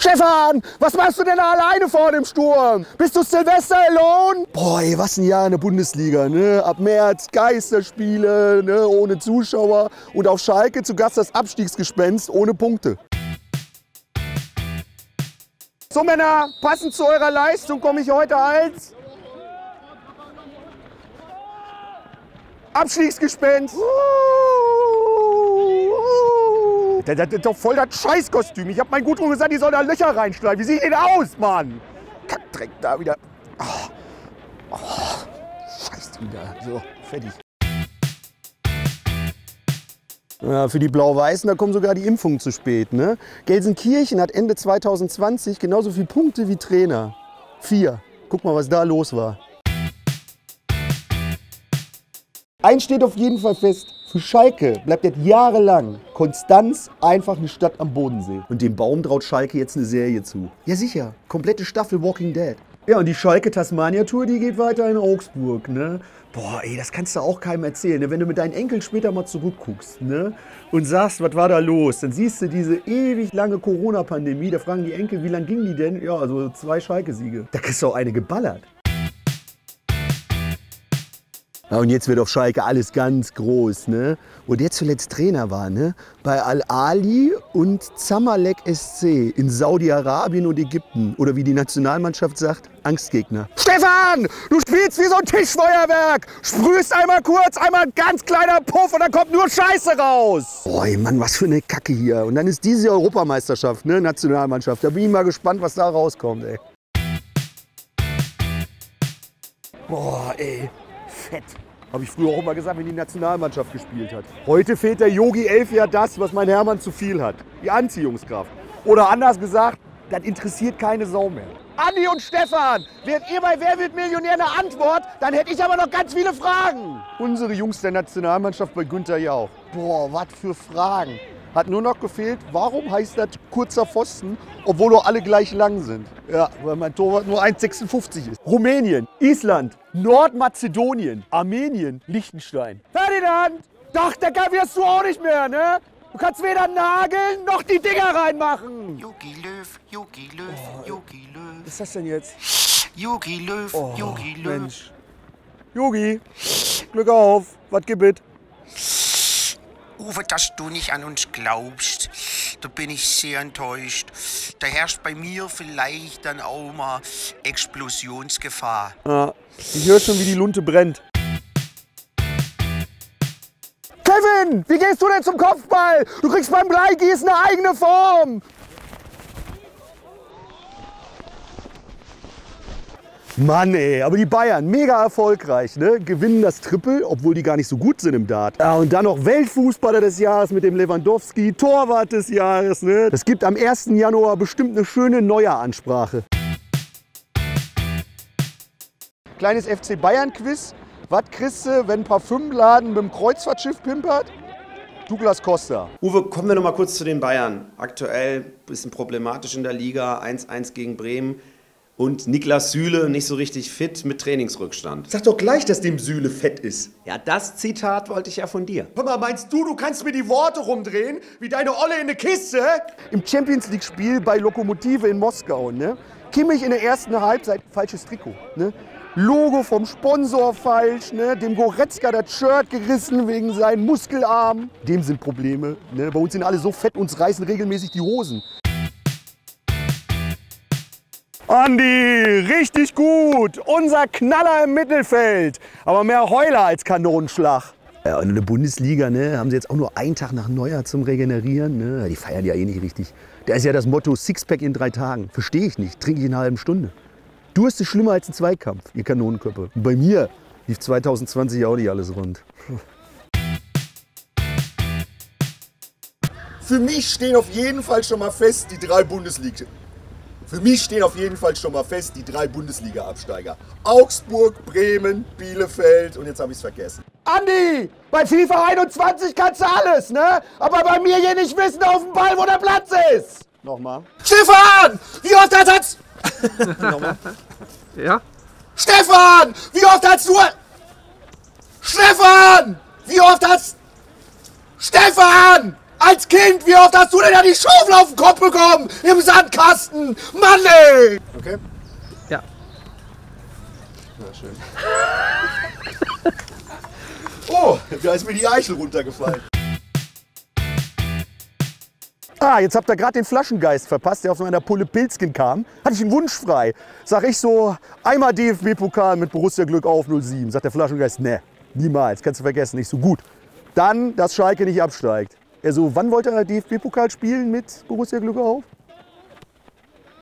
Stefan, was machst du denn da alleine vorne im Sturm? Bist du Sylvester alone? Boah, ey, was ein Jahr in der Bundesliga, ne? Ab März Geisterspiele, ne? Ohne Zuschauer und auf Schalke zu Gast das Abstiegsgespenst ohne Punkte. So Männer, passend zu eurer Leistung komme ich heute als Abstiegsgespenst. Das ist doch voll das Scheißkostüm. Ich hab meinen Gudrun gesagt, die soll da Löcher reinschleifen. Wie sieht denn aus, Mann? Kackdreck da wieder. Scheiß wieder. So, fertig. Ja, für die Blau-Weißen, da kommen sogar die Impfungen zu spät. Ne? Gelsenkirchen hat Ende 2020 genauso viele Punkte wie Trainer. 4. Guck mal, was da los war. Eins steht auf jeden Fall fest. Für Schalke bleibt jetzt jahrelang Konstanz einfach eine Stadt am Bodensee. Und dem Baum traut Schalke jetzt eine Serie zu. Ja sicher, komplette Staffel Walking Dead. Ja, und die Schalke-Tasmania-Tour, die geht weiter in Augsburg, ne? Boah, ey, das kannst du auch keinem erzählen, ne? Wenn du mit deinen Enkeln später mal zurückguckst, ne? Und sagst, was war da los? Dann siehst du diese ewig lange Corona-Pandemie, da fragen die Enkel, wie lang ging die denn? Ja, also 2 Schalke-Siege. Da kriegst du auch eine geballert. Ja, und jetzt wird auf Schalke alles ganz groß, ne? Wo der zuletzt Trainer war, ne? Bei Al-Ali und Zamalek SC in Saudi-Arabien und Ägypten. Oder wie die Nationalmannschaft sagt, Angstgegner. Stefan, du spielst wie so ein Tischfeuerwerk. Sprühst einmal kurz, einmal ein ganz kleiner Puff und dann kommt nur Scheiße raus. Boah, ey, Mann, was für eine Kacke hier. Und dann ist diese Europameisterschaft, ne? Nationalmannschaft. Da bin ich mal gespannt, was da rauskommt, ey. Boah, ey. Fett. Habe ich früher auch immer gesagt, wenn die Nationalmannschaft gespielt hat. Heute fehlt der Yogi 11 ja das, was mein Hermann zu viel hat. Die Anziehungskraft. Oder anders gesagt, das interessiert keine Sau mehr. Andi und Stefan, wärt ihr bei Wer wird Millionär eine Antwort, dann hätte ich aber noch ganz viele Fragen. Unsere Jungs der Nationalmannschaft bei Günther Jauch. Boah, was für Fragen. Hat nur noch gefehlt, warum heißt das kurzer Pfosten, obwohl doch alle gleich lang sind? Ja, weil mein Torwart nur 1,56 ist. Rumänien, Island, Nordmazedonien, Armenien, Liechtenstein. Ferdinand, Dachdecker wirst du auch nicht mehr, ne? Du kannst weder nageln noch die Dinger reinmachen. Jogi Löw, Jogi Löw, Jogi Löw. Was ist das denn jetzt? Jogi Löw, Jogi Löw. Mensch. Jogi, Glück auf, was gibt es? Uwe, dass du nicht an uns glaubst, da bin ich sehr enttäuscht. Da herrscht bei mir vielleicht dann auch mal Explosionsgefahr. Ja, ich höre schon, wie die Lunte brennt. Kevin, wie gehst du denn zum Kopfball? Du kriegst beim Bleigießen eine eigene Form. Mann ey, aber die Bayern, mega erfolgreich, ne? Gewinnen das Triple, obwohl die gar nicht so gut sind im Dart. Ja, und dann noch Weltfußballer des Jahres mit dem Lewandowski, Torwart des Jahres, ne? Das gibt am 1. Januar bestimmt eine schöne Neujahr-Ansprache. Kleines FC Bayern-Quiz. Was kriegst du, wenn ein Parfümladen mit dem Kreuzfahrtschiff pimpert? Douglas Costa. Uwe, kommen wir noch mal kurz zu den Bayern. Aktuell ein bisschen problematisch in der Liga, 1-1 gegen Bremen. Und Niklas Süle nicht so richtig fit mit Trainingsrückstand. Sag doch gleich, dass dem Süle fett ist. Ja, das Zitat wollte ich ja von dir. Hör mal, meinst du, du kannst mir die Worte rumdrehen, wie deine Olle in der Kiste? Im Champions-League-Spiel bei Lokomotive in Moskau, ne? Kimmich in der ersten Halbzeit, falsches Trikot, ne? Logo vom Sponsor falsch, ne? Dem Goretzka das Shirt gerissen wegen seinen Muskelarmen. Dem sind Probleme, ne? Bei uns sind alle so fett, uns reißen regelmäßig die Hosen. Andi, richtig gut. Unser Knaller im Mittelfeld. Aber mehr Heuler als Kanonenschlag. Ja, und in der Bundesliga, ne, haben sie jetzt auch nur einen Tag nach Neujahr zum Regenerieren. Ne? Die feiern ja eh nicht richtig. Da ist ja das Motto Sixpack in 3 Tagen. Verstehe ich nicht. Trinke ich in einer halben Stunde. Durst ist schlimmer als ein Zweikampf, ihr Kanonenköpfe. Und bei mir lief 2020 auch nicht alles rund. Für mich stehen auf jeden Fall schon mal fest die 3 Bundesliga. Für mich stehen auf jeden Fall schon mal fest die 3 Bundesliga-Absteiger. Augsburg, Bremen, Bielefeld und jetzt habe ich es vergessen. Andi, bei FIFA 21 kannst du alles, ne? Aber bei mir hier nicht wissen auf dem Ball, wo der Platz ist. Nochmal. Stefan, wie oft hat's... Nochmal. Ja? Stefan, wie oft hast du... Stefan, wie oft hast... Stefan! Als Kind, wie oft hast du denn da die Schaufel auf den Kopf bekommen? Im Sandkasten. Mann, ey! Okay? Ja. Na schön. Oh, da ist mir die Eichel runtergefallen. Ah, jetzt habt ihr gerade den Flaschengeist verpasst, der auf meiner Pulle Pilzken kam. Hatte ich einen Wunsch frei. Sag ich so, einmal DFB-Pokal mit Borussia Glück auf 07. Sagt der Flaschengeist, ne, niemals, kannst du vergessen, nicht so gut. Dann, dass Schalke nicht absteigt. Er so, wann wollt ihr DFB-Pokal spielen mit Borussia Glück auf?